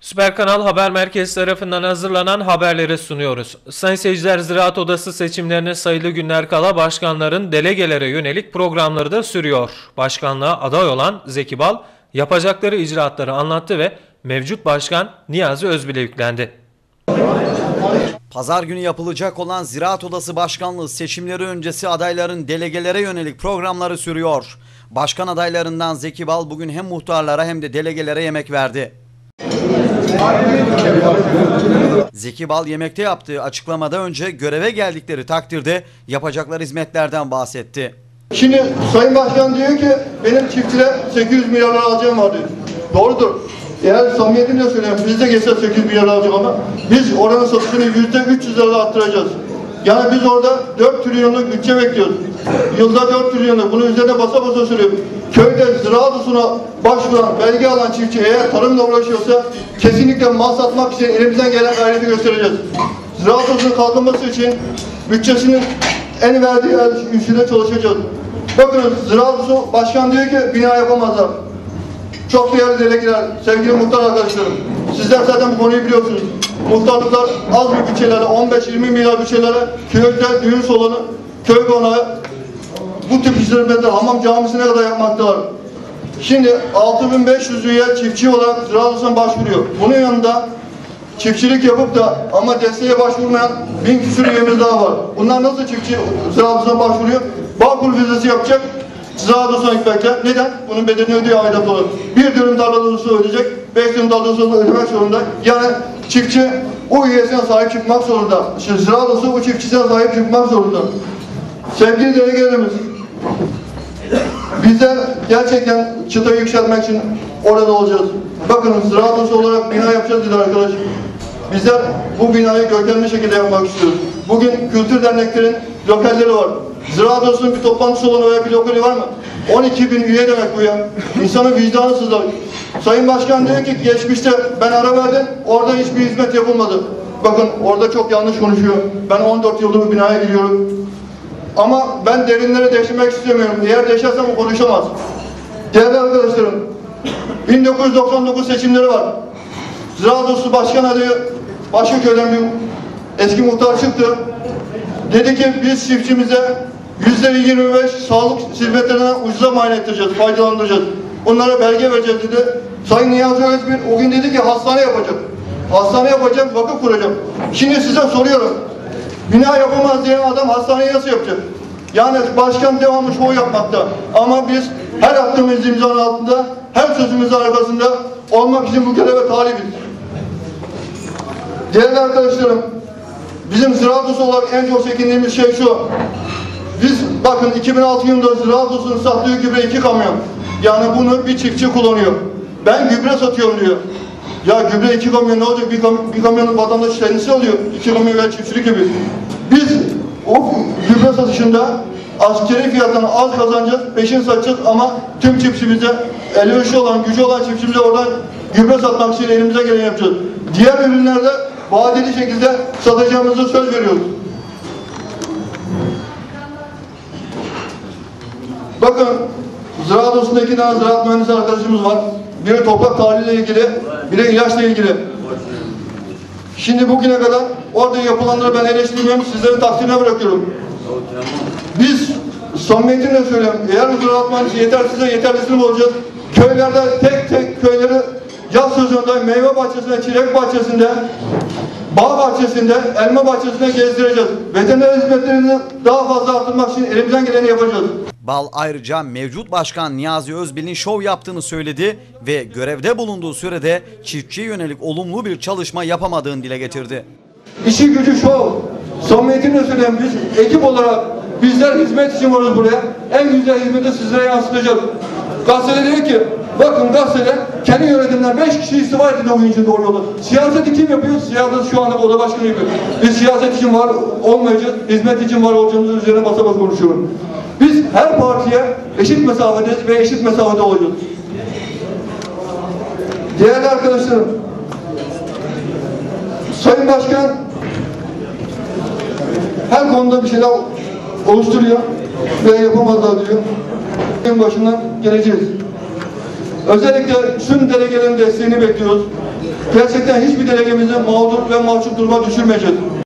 Süper Kanal Haber Merkezi tarafından hazırlanan haberleri sunuyoruz. Sayın seyirciler, Ziraat Odası seçimlerine sayılı günler kala başkanların delegelere yönelik programları da sürüyor. Başkanlığa aday olan Zeki Bal yapacakları icraatları anlattı ve mevcut başkan Niyazi Özbil'e yüklendi. Pazar günü yapılacak olan Ziraat Odası Başkanlığı seçimleri öncesi adayların delegelere yönelik programları sürüyor. Başkan adaylarından Zeki Bal bugün hem muhtarlara hem de delegelere yemek verdi. Zeki Bal yemekte yaptığı açıklamada önce göreve geldikleri takdirde yapacakları hizmetlerden bahsetti. Şimdi Sayın Başkan diyor ki benim çiftçilere 800 milyar lira alacağım var diyor. Doğrudur. Eğer samimiyetimle söylüyorum, biz de geçse 800 milyar alacak ama biz oranın satışını %300 lira arttıracağız. Yani biz orada 4 trilyonluk bütçe bekliyoruz. Yılda 4 trilyonluk, bunun üzerine basa basa söylüyorum. Köyde Ziraat Odası'na başvuran, belge alan çiftçi eğer tarımla uğraşıyorsa kesinlikle mal satmak için elimizden gelen gayreti göstereceğiz. Ziraat Odası'nın kalkınması için bütçesinin en verdiği üstüne çalışacağız. Bakın Ziraat Odası Başkan diyor ki bina yapamazlar. Çok değerli delegeler, sevgili muhtar arkadaşlarım. Sizler zaten bu konuyu biliyorsunuz. Muhtarlıklar az bir bütçelerle, 15-20 milyar bütçelerle köyde düğün salonu, köy konağı, bu tip hizmetler, hamam camisine kadar yapmaktalar. Şimdi 6500 üye çiftçi olarak Ziraat Odası'na başvuruyor. Bunun yanında çiftçilik yapıp da ama desteğe başvurmayan 1000 küsur üyemiz daha var. Bunlar nasıl çiftçi Ziraat Odası'na başvuruyor? Bağkur vizesi yapacak. Ziraat Odası'na gitmekle. Neden? Bunun bedelini ödüyor aidat olarak. Bir dönüm tarlası ödeyecek, 5 dönüm tarlasını ödemek zorunda. Yani çiftçi o üyesine sahip çıkmak zorunda. Şimdi Ziraat Odası o çiftçisine sahip çıkmak zorunda. Sevgili delegelerimiz, bizler gerçekten çıtayı yükseltmek için orada olacağız. Bakın Ziraat Odası olarak bina yapacağız dedi arkadaş. Bizler bu binayı görkemli şekilde yapmak istiyoruz. Bugün kültür derneklerin lokalleri var. Ziraat Odası'nın bir toplantı salonu veya bir lokali var mı? 12.000 üye demek bu ya. İnsanın vicdanı sızlar. Sayın Başkan diyor ki geçmişte ben ara verdim, orada hiçbir hizmet yapılmadı. Bakın orada çok yanlış konuşuyor. Ben 14 yıldır bu binaya gidiyorum. Ama ben derinlere deşmek istemiyorum. Eğer deşersem o konuşamaz. Değerli arkadaşlarım, 1999 seçimleri var. Ziraat Odası Başkan adayı Başköy'den bir eski muhtar çıktı. Dedi ki biz çiftçimize %25 sağlık hizmetlerinden ucuza muayene ettireceğiz, faydalandıracağız. Onlara belge vereceğiz dedi. Sayın Niyazi Özbil o gün dedi ki hastane yapacak. Hastane yapacak, vakıf kuracak. Şimdi size soruyorum. Bina yapamaz diyen adam hastaneyi nasıl yapacak? Yani başkan devamlı şov yapmakta. Ama biz her attığımız imzanın altında, her sözümüzün arkasında olmak için bu göreve talibiz. Değerli arkadaşlarım, bizim Ziraat Odası olarak en çok çekindiğimiz şey şu. Biz bakın 2006 yılında Ziraat Odası'nın sattığı gübre 2 kamyon. Yani bunu bir çiftçi kullanıyor. Ben gübre satıyorum diyor. Ya gübre 2 kamyon ne olacak? Bir kamyonun vatandaş kendisi alıyor. 2 kamyon veya çiftçilik gibi. Biz o gübre satışında askeri fiyattan az kazanacağız, peşin satacağız ama tüm çiftçimize, elverişli olan, gücü olan çiftçimize oradan gübre satmak için elimize geleni yapacağız. Diğer ürünlerde vadeli şekilde satacağımızı söz veriyoruz. Bakın, Ziraat Odası'nda 2 tane ziraat mühendisi arkadaşımız var. Biri toprak tahliyle ilgili, biri ilaçla ilgili. Şimdi bugüne kadar orada yapılanları ben eleştirmiyorum, sizlerin takdirine bırakıyorum. Biz samimiyetimle söylüyorum, eğer bu ziraat mühendisi yetersizse yeterlisini bulacağız. Köylerde tek tek köyleri yaz sezonunda meyve bahçesinde, çilek bahçesinde, bağ bahçesinde, elma bahçesinde gezdireceğiz. Veteriner hizmetlerini daha fazla arttırmak için elimizden geleni yapacağız. Bal ayrıca mevcut başkan Niyazi Özbil'in şov yaptığını söyledi ve görevde bulunduğu sürede çiftçiye yönelik olumlu bir çalışma yapamadığını dile getirdi. İşi gücü şov. Samimiyetimle söylüyorum, biz ekip olarak bizler hizmet için varız buraya. En güzel hizmeti sizlere yansıtacağız. Gazetede diyor ki, bakın gazetede kendi yönetimden 5 kişi istifa edildi o gün için doğru yolda. Siyaseti kim yapıyor? Siyaset şu anda oda başkanı yapıyor. Biz siyaset için var olmayacağız, hizmet için var olacağımız üzerine basa basa konuşuyorum. Biz her partiye eşit mesafedeyiz ve eşit mesafede olacağız. Değerli arkadaşlarım, Sayın Başkan her konuda bir şeyler oluşturuyor ve yapamazlar diyor. En başından geleceğiz. Özellikle tüm delegelerin desteğini bekliyoruz. Gerçekten hiçbir delegemizi mağdur ve mahcup duruma düşürmeyeceğiz.